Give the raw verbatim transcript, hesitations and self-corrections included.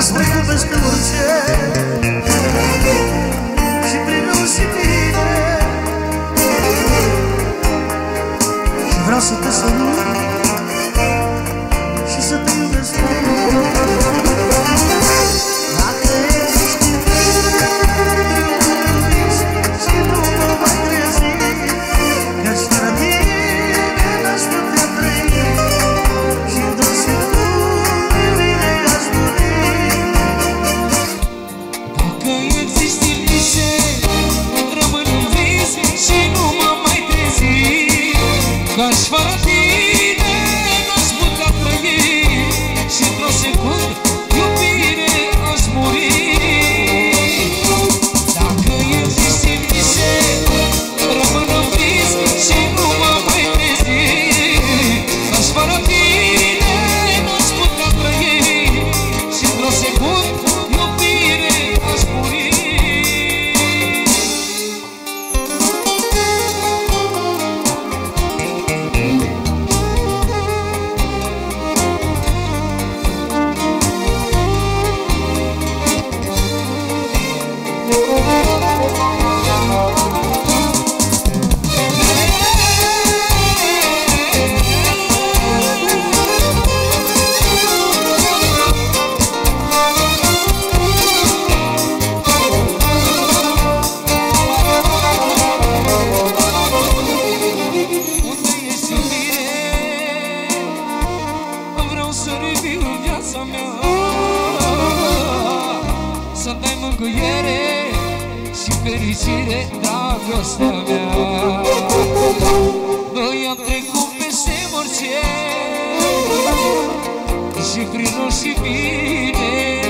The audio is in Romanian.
Ați trecut peste orice și prin rău și bine, și vreau să te sărut și să te iubesc. Dacă ești și nu mă mai trezi, că-și fără tine n-aș putea trăi și doar să tu iubire aș muri. Dacă existi în vise, rămân în vis și nu mă mai trezi, că-și fără tine n-aș putea trăi și într-o secundă iubire aș muri. Dacă existi în vise, rămân în vis și nu mă mai trezi, că-și fără tine n-aș putea trăi și într-o secundă iubire aș muri. Unde ești iubire? Vreau să reviu viața mea, să dai mângâiere și fericire, dragostea mea. Noi am trecut peste orice și prin rău și bine,